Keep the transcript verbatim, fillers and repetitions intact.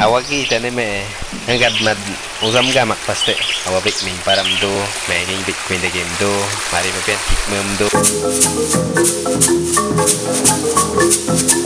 Awak kita ni me Enggak mad Usam gamak pasti Awak bik min param do Mainin Bitcoin the game do Mari mapian hikmem do